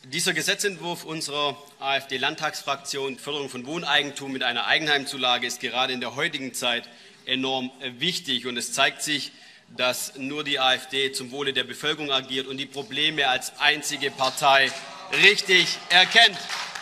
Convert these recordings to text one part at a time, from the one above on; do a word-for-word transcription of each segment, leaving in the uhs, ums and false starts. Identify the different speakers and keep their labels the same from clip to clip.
Speaker 1: Dieser Gesetzentwurf unserer AfD-Landtagsfraktion, Förderung von Wohneigentum mit einer Eigenheimzulage, ist gerade in der heutigen Zeit enorm wichtig. Und es zeigt sich, dass nur die AfD zum Wohle der Bevölkerung agiert und die Probleme als einzige Partei richtig erkennt.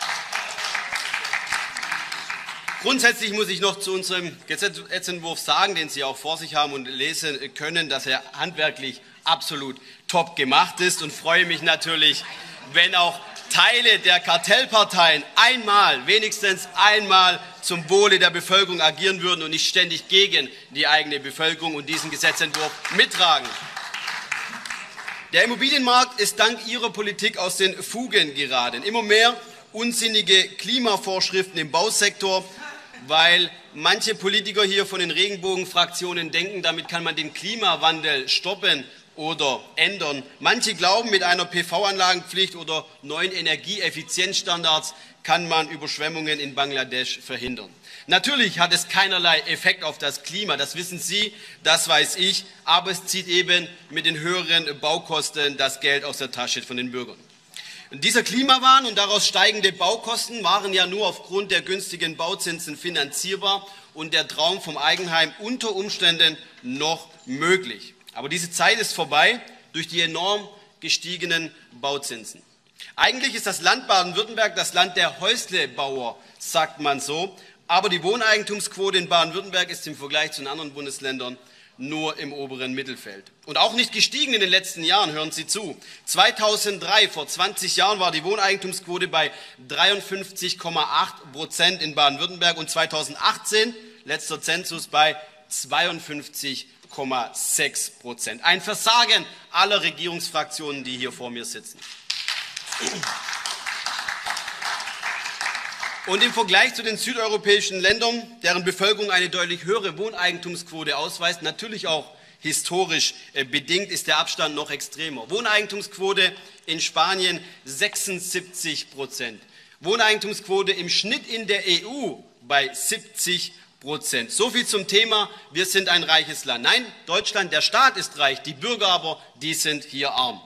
Speaker 1: Grundsätzlich muss ich noch zu unserem Gesetzentwurf sagen, den Sie auch vor sich haben und lesen können, dass er handwerklich absolut top gemacht ist, und freue mich natürlich, wenn auch Teile der Kartellparteien einmal, wenigstens einmal zum Wohle der Bevölkerung agieren würden und nicht ständig gegen die eigene Bevölkerung und diesen Gesetzentwurf mittragen. Der Immobilienmarkt ist dank Ihrer Politik aus den Fugen geraten. Immer mehr unsinnige Klimavorschriften im Bausektor, weil manche Politiker hier von den Regenbogenfraktionen denken, damit kann man den Klimawandel stoppen oder ändern. Manche glauben, mit einer P V-Anlagenpflicht oder neuen Energieeffizienzstandards kann man Überschwemmungen in Bangladesch verhindern. Natürlich hat es keinerlei Effekt auf das Klima, das wissen Sie, das weiß ich, aber es zieht eben mit den höheren Baukosten das Geld aus der Tasche von den Bürgern. Und dieser Klimawahn und daraus steigende Baukosten waren ja nur aufgrund der günstigen Bauzinsen finanzierbar und der Traum vom Eigenheim unter Umständen noch möglich. Aber diese Zeit ist vorbei durch die enorm gestiegenen Bauzinsen. Eigentlich ist das Land Baden-Württemberg das Land der Häuslebauer, sagt man so. Aber die Wohneigentumsquote in Baden-Württemberg ist im Vergleich zu den anderen Bundesländern nur im oberen Mittelfeld. Und auch nicht gestiegen in den letzten Jahren, hören Sie zu. zweitausenddrei, vor zwanzig Jahren, war die Wohneigentumsquote bei dreiundfünfzig Komma acht Prozent in Baden-Württemberg und zweitausendachtzehn, letzter Zensus, bei zweiundfünfzig Komma sechs Prozent. Ein Versagen aller Regierungsfraktionen, die hier vor mir sitzen. Und im Vergleich zu den südeuropäischen Ländern, deren Bevölkerung eine deutlich höhere Wohneigentumsquote ausweist, natürlich auch historisch bedingt, ist der Abstand noch extremer. Wohneigentumsquote in Spanien sechsundsiebzig Prozent. Wohneigentumsquote im Schnitt in der E U bei siebzig Prozent. So viel zum Thema, wir sind ein reiches Land. Nein, Deutschland, der Staat ist reich, die Bürger aber, die sind hier arm.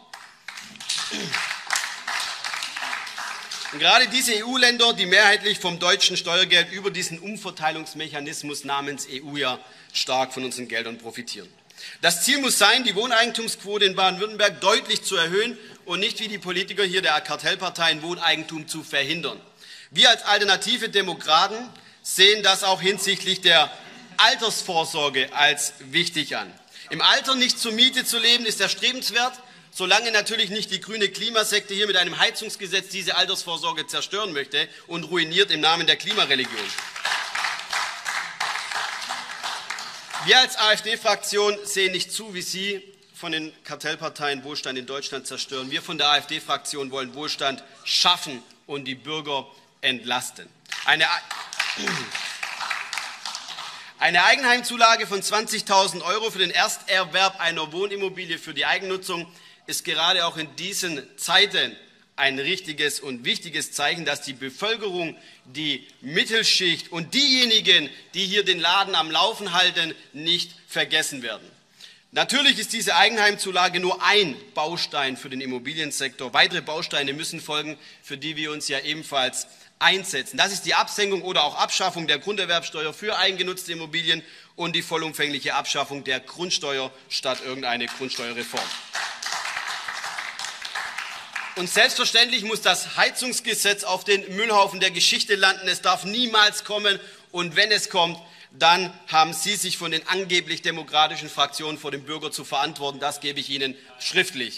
Speaker 1: Und gerade diese E U-Länder, die mehrheitlich vom deutschen Steuergeld über diesen Umverteilungsmechanismus namens E U ja stark von unseren Geldern profitieren. Das Ziel muss sein, die Wohneigentumsquote in Baden-Württemberg deutlich zu erhöhen und nicht wie die Politiker hier der Kartellparteien Wohneigentum zu verhindern. Wir als alternative Demokraten sehen das auch hinsichtlich der Altersvorsorge als wichtig an. Im Alter nicht zur Miete zu leben, ist erstrebenswert, solange natürlich nicht die grüne Klimasekte hier mit einem Heizungsgesetz diese Altersvorsorge zerstören möchte und ruiniert im Namen der Klimareligion. Wir als AfD-Fraktion sehen nicht zu, wie Sie von den Kartellparteien Wohlstand in Deutschland zerstören. Wir von der AfD-Fraktion wollen Wohlstand schaffen und die Bürger entlasten. Eine Eine Eigenheimzulage von zwanzigtausend Euro für den Ersterwerb einer Wohnimmobilie für die Eigennutzung ist gerade auch in diesen Zeiten ein richtiges und wichtiges Zeichen, dass die Bevölkerung, die Mittelschicht und diejenigen, die hier den Laden am Laufen halten, nicht vergessen werden. Natürlich ist diese Eigenheimzulage nur ein Baustein für den Immobiliensektor. Weitere Bausteine müssen folgen, für die wir uns ja ebenfalls einsetzen. Das ist die Absenkung oder auch Abschaffung der Grunderwerbsteuer für eigengenutzte Immobilien und die vollumfängliche Abschaffung der Grundsteuer statt irgendeine Grundsteuerreform. Und selbstverständlich muss das Heizungsgesetz auf den Müllhaufen der Geschichte landen. Es darf niemals kommen. Und wenn es kommt, dann haben Sie sich von den angeblich demokratischen Fraktionen vor dem Bürger zu verantworten. Das gebe ich Ihnen schriftlich.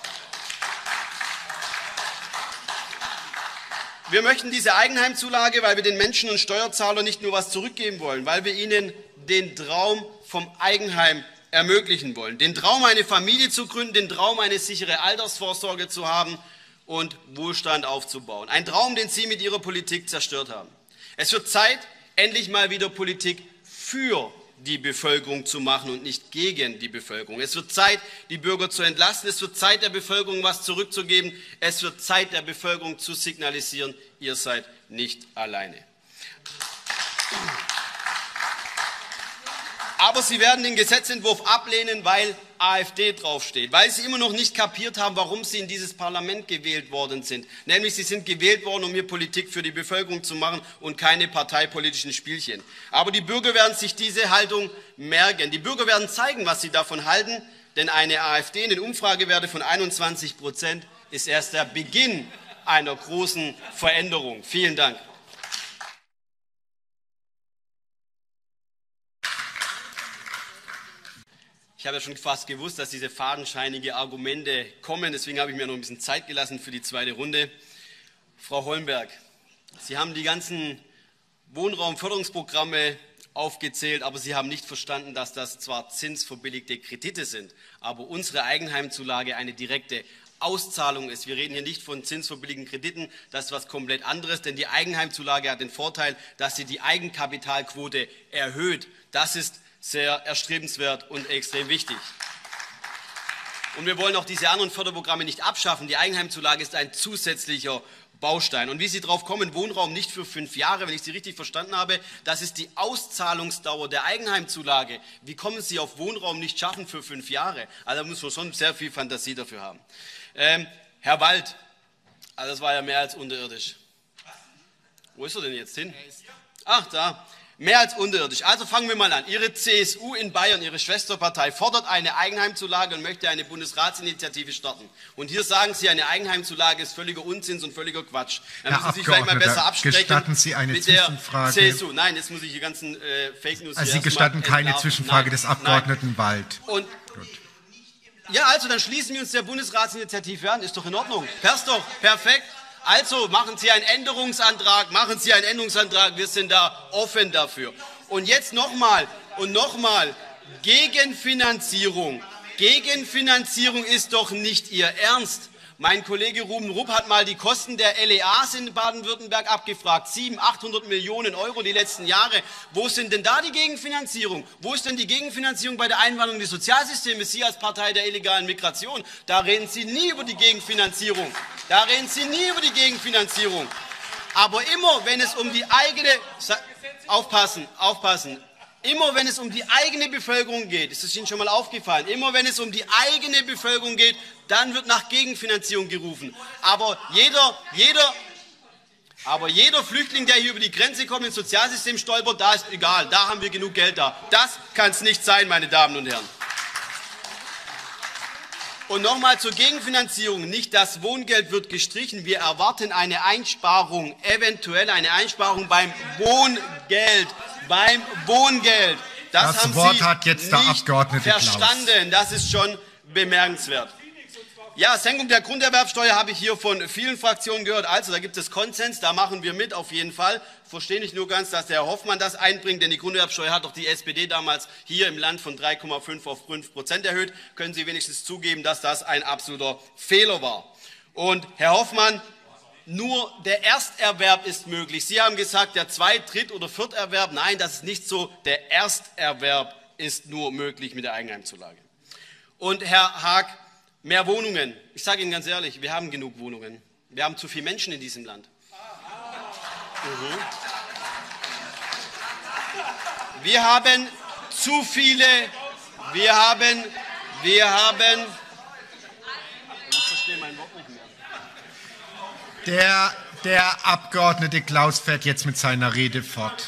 Speaker 1: Wir möchten diese Eigenheimzulage, weil wir den Menschen und Steuerzahlern nicht nur was zurückgeben wollen, weil wir ihnen den Traum vom Eigenheim ermöglichen wollen. Den Traum, eine Familie zu gründen, den Traum, eine sichere Altersvorsorge zu haben und Wohlstand aufzubauen. Ein Traum, den Sie mit Ihrer Politik zerstört haben. Es wird Zeit, endlich mal wieder Politik für die Bevölkerung zu machen und nicht gegen die Bevölkerung. Es wird Zeit, die Bürger zu entlasten. Es wird Zeit, der Bevölkerung was zurückzugeben. Es wird Zeit, der Bevölkerung zu signalisieren, ihr seid nicht alleine. Aber Sie werden den Gesetzentwurf ablehnen, weil AfD draufsteht, weil Sie immer noch nicht kapiert haben, warum Sie in dieses Parlament gewählt worden sind. Nämlich, Sie sind gewählt worden, um hier Politik für die Bevölkerung zu machen und keine parteipolitischen Spielchen. Aber die Bürger werden sich diese Haltung merken. Die Bürger werden zeigen, was sie davon halten, denn eine AfD in den Umfragewerten von einundzwanzig Prozent ist erst der Beginn einer großen Veränderung. Vielen Dank. Ich habe ja schon fast gewusst, dass diese fadenscheinigen Argumente kommen. Deswegen habe ich mir noch ein bisschen Zeit gelassen für die zweite Runde. Frau Holmberg, Sie haben die ganzen Wohnraumförderungsprogramme aufgezählt, aber Sie haben nicht verstanden, dass das zwar zinsverbilligte Kredite sind, aber unsere Eigenheimzulage eine direkte Auszahlung ist. Wir reden hier nicht von zinsverbilligten Krediten, das ist was komplett anderes, denn die Eigenheimzulage hat den Vorteil, dass sie die Eigenkapitalquote erhöht. Das ist sehr erstrebenswert und extrem wichtig. Und wir wollen auch diese anderen Förderprogramme nicht abschaffen. Die Eigenheimzulage ist ein zusätzlicher Baustein. Und wie Sie drauf kommen, Wohnraum nicht für fünf Jahre, wenn ich Sie richtig verstanden habe, das ist die Auszahlungsdauer der Eigenheimzulage. Wie kommen Sie auf Wohnraum nicht schaffen für fünf Jahre? Also da muss man schon sehr viel Fantasie dafür haben. Ähm, Herr Wald, also das war ja mehr als unterirdisch. Wo ist er denn jetzt hin? Ach, da. Mehr als unterirdisch. Also fangen wir mal an. Ihre C S U in Bayern, Ihre Schwesterpartei, fordert eine Eigenheimzulage und möchte eine Bundesratsinitiative starten. Und hier sagen Sie, eine Eigenheimzulage ist völliger Unzins und völliger Quatsch. Dann
Speaker 2: Herr
Speaker 1: müssen Sie sich vielleicht mal besser absprechen.
Speaker 2: Gestatten Sie eine
Speaker 1: mit der
Speaker 2: Zwischenfrage?
Speaker 1: C S U. Nein, jetzt muss ich die ganzen äh, Fake News
Speaker 2: Also
Speaker 1: hier
Speaker 2: Sie gestatten keine
Speaker 1: entlarven.
Speaker 2: Zwischenfrage
Speaker 1: Nein,
Speaker 2: des Abgeordneten
Speaker 1: nein.
Speaker 2: Wald.
Speaker 1: Und
Speaker 2: Gut.
Speaker 1: ja, also dann schließen wir uns der Bundesratsinitiative an. Ist doch in Ordnung. Passt doch. Perfekt. Also machen Sie einen Änderungsantrag, machen Sie einen Änderungsantrag. Wir sind da offen dafür. Und jetzt nochmal und nochmal, Gegenfinanzierung. Gegenfinanzierung ist doch nicht Ihr Ernst. Mein Kollege Ruben Rupp hat mal die Kosten der L E As in Baden-Württemberg abgefragt. siebenhundert, achthundert Millionen Euro die letzten Jahre. Wo sind denn da die Gegenfinanzierung? Wo ist denn die Gegenfinanzierung bei der Einwanderung des Sozialsystems? Sie als Partei der illegalen Migration, da reden Sie nie über die Gegenfinanzierung. Da reden Sie nie über die Gegenfinanzierung. Aber immer, wenn es um die eigene... Aufpassen, aufpassen. Immer wenn es um die eigene Bevölkerung geht, ist es Ihnen schon mal aufgefallen, immer wenn es um die eigene Bevölkerung geht, dann wird nach Gegenfinanzierung gerufen. Aber jeder, jeder, aber jeder Flüchtling, der hier über die Grenze kommt, ins Sozialsystem stolpert, da ist egal, da haben wir genug Geld da. Das kann es nicht sein, meine Damen und Herren. Und nochmal zur Gegenfinanzierung. Nicht das Wohngeld wird gestrichen. Wir erwarten eine Einsparung, eventuell eine Einsparung beim Wohngeld. Beim Wohngeld. Das,
Speaker 2: das
Speaker 1: haben
Speaker 2: Wort
Speaker 1: Sie
Speaker 2: hat jetzt der
Speaker 1: nicht
Speaker 2: Abgeordnete
Speaker 1: verstanden.
Speaker 2: Klaus.
Speaker 1: Das ist schon bemerkenswert. Ja, Senkung der Grunderwerbsteuer habe ich hier von vielen Fraktionen gehört. Also, da gibt es Konsens, da machen wir mit, auf jeden Fall. Verstehe nicht nur ganz, dass der Herr Hoffmann das einbringt, denn die Grunderwerbsteuer hat doch die S P D damals hier im Land von drei Komma fünf auf fünf Prozent erhöht. Können Sie wenigstens zugeben, dass das ein absoluter Fehler war? Und Herr Hoffmann, nur der Ersterwerb ist möglich. Sie haben gesagt, der Zweit-, Dritt- oder Vierterwerb. Nein, das ist nicht so. Der Ersterwerb ist nur möglich mit der Eigenheimzulage. Und Herr Haag, mehr Wohnungen. Ich sage Ihnen ganz ehrlich, wir haben genug Wohnungen. Wir haben zu viele Menschen in diesem Land. Mhm. Wir haben zu viele, wir haben, wir haben, ich verstehe mein Wort nicht mehr.
Speaker 2: Der, der Abgeordnete Klaus fährt jetzt mit seiner Rede fort.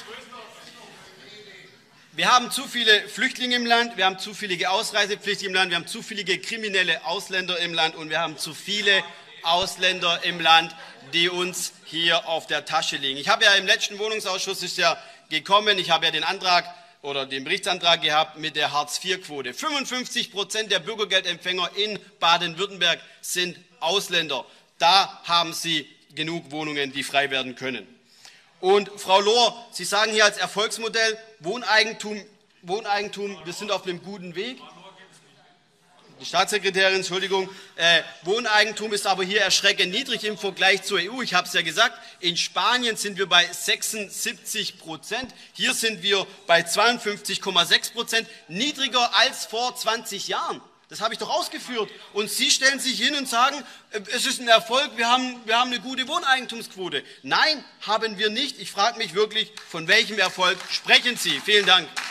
Speaker 1: Wir haben zu viele Flüchtlinge im Land, wir haben zu viele Ausreisepflichtige im Land, wir haben zu viele kriminelle Ausländer im Land und wir haben zu viele Ausländer im Land, die uns hier auf der Tasche liegen. Ich habe ja im letzten Wohnungsausschuss ist ja gekommen, ich habe ja den Antrag oder den Berichtsantrag gehabt mit der Hartz vier Quote. fünfundfünfzig Prozent der Bürgergeldempfänger in Baden-Württemberg sind Ausländer. Da haben Sie genug Wohnungen, die frei werden können. Und Frau Lohr, Sie sagen hier als Erfolgsmodell Wohneigentum, Wohneigentum, wir sind auf einem guten Weg. Die Staatssekretärin, Entschuldigung, äh, Wohneigentum ist aber hier erschreckend niedrig im Vergleich zur E U. Ich habe es ja gesagt, in Spanien sind wir bei sechsundsiebzig Prozent, hier sind wir bei zweiundfünfzig Komma sechs Prozent, niedriger als vor zwanzig Jahren. Das habe ich doch ausgeführt. Und Sie stellen sich hin und sagen, es ist ein Erfolg, wir haben, wir haben eine gute Wohneigentumsquote. Nein, haben wir nicht. Ich frage mich wirklich, von welchem Erfolg sprechen Sie? Vielen Dank.